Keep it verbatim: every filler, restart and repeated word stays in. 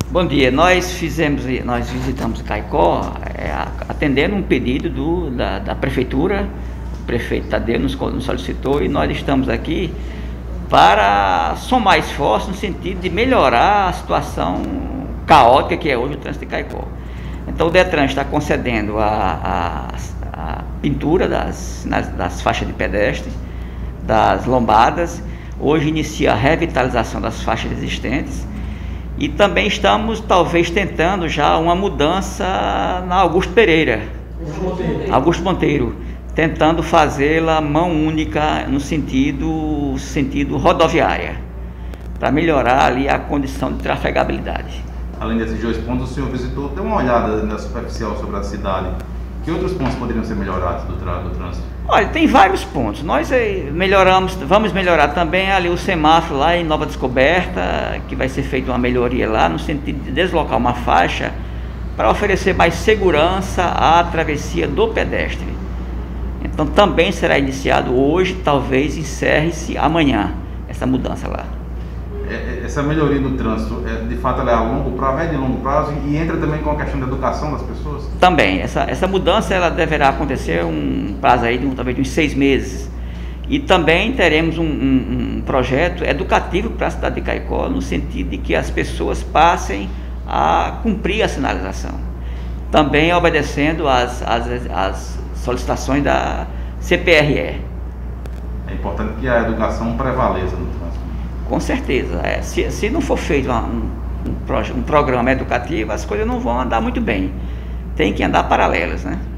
Bom dia, nós fizemos, nós visitamos Caicó é, atendendo um pedido do, da, da prefeitura. O prefeito Tadeu nos, nos solicitou e nós estamos aqui para somar esforços no sentido de melhorar a situação caótica que é hoje o trânsito de Caicó. Então o DETRAN está concedendo a, a, a pintura das, nas, das faixas de pedestre, das lombadas. Hoje inicia a revitalização das faixas existentes. E também estamos, talvez, tentando já uma mudança na Augusto Pereira, Augusto Monteiro, Augusto Monteiro tentando fazê-la mão única no sentido, sentido rodoviária, para melhorar ali a condição de trafegabilidade. Além desses dois pontos, o senhor visitou, deu uma olhada na superficial sobre a cidade. Que outros pontos poderiam ser melhorados do, do trânsito? Olha, tem vários pontos. Nós melhoramos, vamos melhorar também ali o semáforo lá em Nova Descoberta, que vai ser feita uma melhoria lá no sentido de deslocar uma faixa para oferecer mais segurança à travessia do pedestre. Então também será iniciado hoje, talvez encerre-se amanhã essa mudança lá. Essa melhoria do trânsito, é, de fato, ela é a longo prazo, médio e longo prazo, e entra também com a questão da educação das pessoas? Também, essa, essa mudança ela deverá acontecer um prazo aí de um, talvez de uns seis meses. E também teremos um, um, um projeto educativo para a cidade de Caicó, no sentido de que as pessoas passem a cumprir a sinalização. Também obedecendo às, às, às solicitações da C P R E. É importante que a educação prevaleça no trânsito. Com certeza. É, se, se não for feito uma, um, um, um programa educativo, as coisas não vão andar muito bem. Tem que andar paralelas, né?